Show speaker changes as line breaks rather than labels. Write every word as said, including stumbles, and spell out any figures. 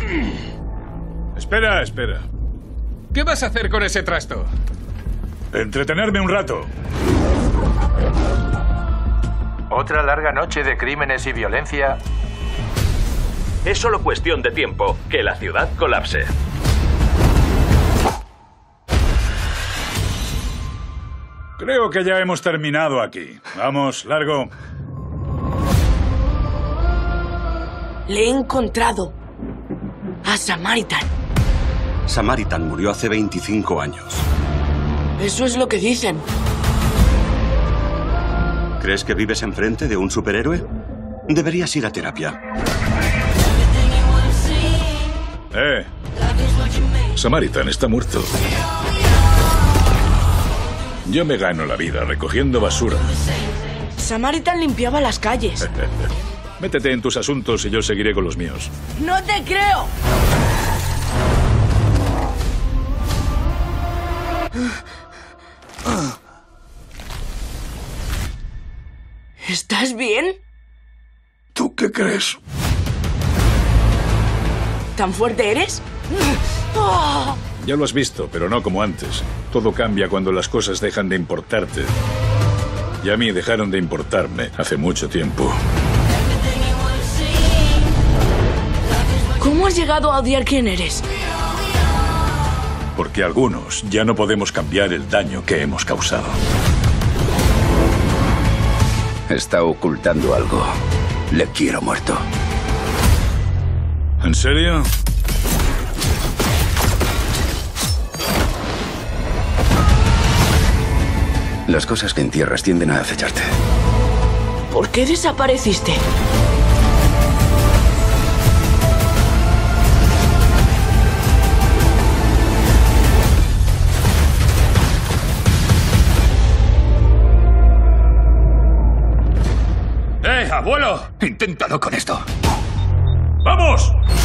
Espera, espera.
¿Qué vas a hacer con ese trasto?
Entretenerme un rato.
Otra larga noche de crímenes y violencia.
Es solo cuestión de tiempo que la ciudad colapse.
Creo que ya hemos terminado aquí. Vamos, largo.
Le he encontrado a Samaritan.
Samaritan murió hace veinticinco años.
Eso es lo que dicen.
¿Crees que vives enfrente de un superhéroe? Deberías ir a terapia.
Eh. Samaritan está muerto. Yo me gano la vida recogiendo basura.
Samaritan limpiaba las calles.
Métete en tus asuntos y yo seguiré con los míos.
¡No te creo! ¿Estás bien?
¿Tú qué crees?
¿Tan fuerte eres?
Ya lo has visto, pero no como antes. Todo cambia cuando las cosas dejan de importarte. Y a mí dejaron de importarme hace mucho tiempo.
¿Cómo has llegado a odiar quién eres?
Porque algunos ya no podemos cambiar el daño que hemos causado.
Está ocultando algo. Le quiero muerto.
¿En serio?
Las cosas que entierras tienden a acecharte.
¿Por qué desapareciste?
¡Eh, abuelo! Inténtalo con esto.
¡Vamos!